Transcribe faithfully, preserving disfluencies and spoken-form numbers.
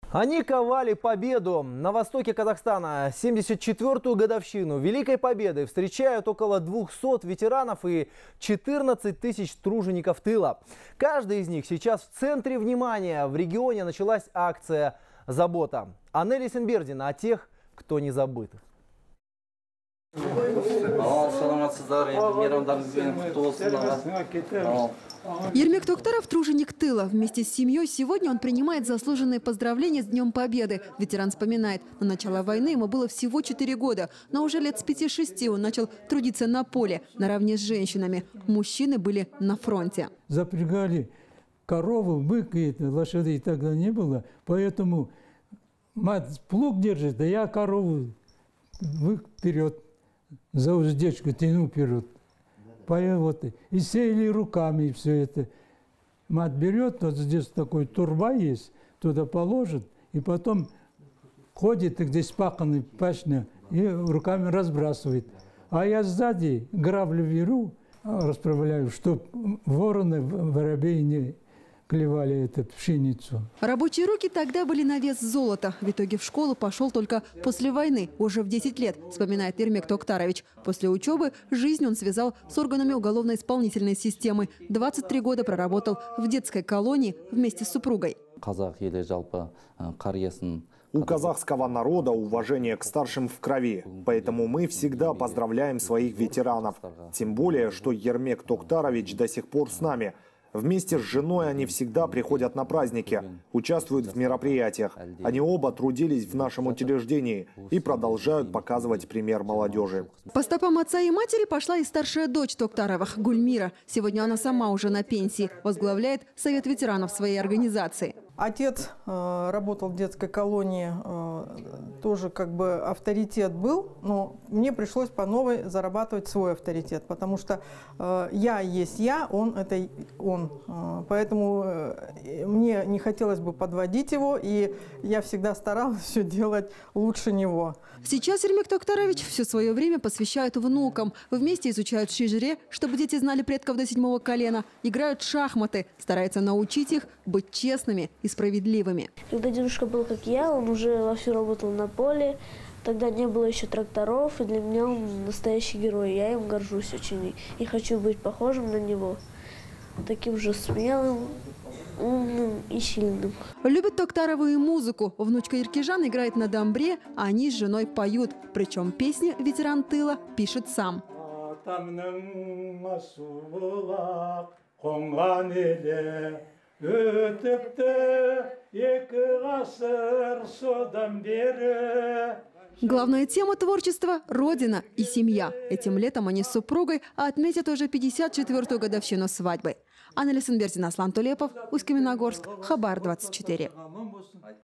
Они ковали победу. На востоке Казахстана семьдесят четвёртую годовщину Великой Победы встречают около двухсот ветеранов и четырнадцать тысяч тружеников тыла. Каждый из них сейчас в центре внимания. В регионе началась акция «Забота». Анелия Сенбердина о тех, кто не забыт. Ермек Токтаров – труженик тыла. Вместе с семьей сегодня он принимает заслуженные поздравления с Днем Победы. Ветеран вспоминает, на начало войны ему было всего четыре года, но уже лет с пяти-шести он начал трудиться на поле, наравне с женщинами. Мужчины были на фронте. Запрягали корову, быка, лошадей тогда не было, поэтому мать плуг держит, а я корову вперед, за уздечку тяну вперед. Вот, и сеяли руками, и все это. Мать берет, вот здесь такой турба есть, туда положит, и потом ходит, и здесь паханный пашня, и руками разбрасывает. А я сзади грабли беру, расправляю, чтобы вороны, воробей не клевали эту пшеницу. Рабочие руки тогда были на вес золота. В итоге в школу пошел только после войны, уже в десять лет, вспоминает Ермек Токтарович. После учебы жизнь он связал с органами уголовно-исполнительной системы. двадцать три года проработал в детской колонии вместе с супругой. У казахского народа уважение к старшим в крови, поэтому мы всегда поздравляем своих ветеранов. Тем более, что Ермек Токтарович до сих пор с нами. Вместе с женой они всегда приходят на праздники, участвуют в мероприятиях. Они оба трудились в нашем учреждении и продолжают показывать пример молодежи. По стопам отца и матери пошла и старшая дочь Токтаровых, Гульмира. Сегодня она сама уже на пенсии, возглавляет совет ветеранов своей организации. Отец э, работал в детской колонии, э, тоже как бы авторитет был, но мне пришлось по новой зарабатывать свой авторитет, потому что э, я есть я, он это он. Э, поэтому э, мне не хотелось бы подводить его, и я всегда старалась все делать лучше него. Сейчас Ермек Токтарович все свое время посвящает внукам. Вместе изучают шижре, чтобы дети знали предков до седьмого колена, играют в шахматы, старается научить их быть честными и справедливыми. Когда дедушка был как я, он уже вовсю работал на поле, тогда не было еще тракторов, и для меня он настоящий герой. Я им горжусь очень и хочу быть похожим на него, таким же смелым, умным и сильным. Любит Токтарову и музыку. Внучка Еркежан играет на домбре, а они с женой поют. Причем песни ветеран тыла пишет сам. Главная тема творчества – родина и семья. Этим летом они с супругой отметят уже пятьдесят четвёртую годовщину свадьбы. Анелия Сенбердина, Аслан Тулепов, Усть-Каменогорск, Хабар двадцать четыре.